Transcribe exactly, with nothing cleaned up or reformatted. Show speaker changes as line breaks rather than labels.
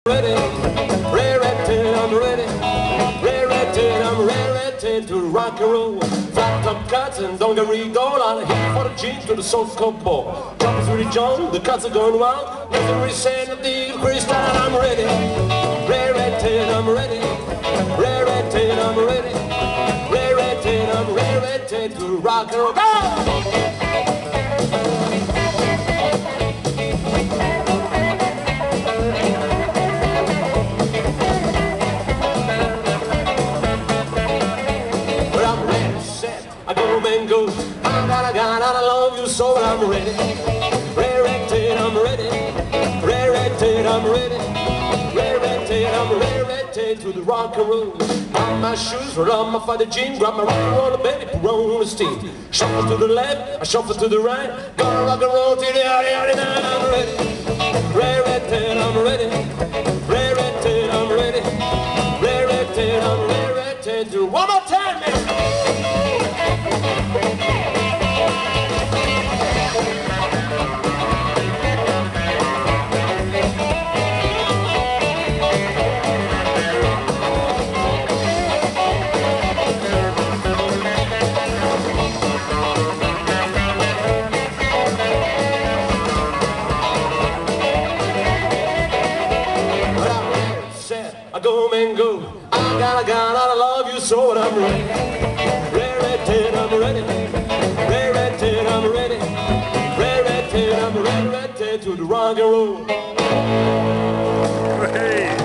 ready, ready, I'm ready, ready, I'm ready to rock and roll. Flat top cuts and dungaree gold. I'm here for the jeans to the soul scope ball. Jumpers really John, the cuts are going wild. Nothing really saying the deal, crystal. I'm ready, ready, I'm ready, ready, I'm ready, ready, I'm ready to rock and roll. Go! I go and go, I gotta, gotta, I love you so I'm ready, ready, I'm ready, ready, I'm ready, ready, I'm ready to the rock and roll. Got my shoes, roll on my father jeans, grab my rock and roll, baby, put on the steam. Shuffle to the left, I shuffle to the right, gonna rock and roll till the yada yada night. I'm ready, ready, I'm ready, ready, I'm ready, ready, I'm ready to one more time, man. I go and go, I gotta, gotta, I love you so and I'm ready, ready, I'm ready, ready, I'm ready, ready, I'm ready, ready to the rock and roll.
Hey.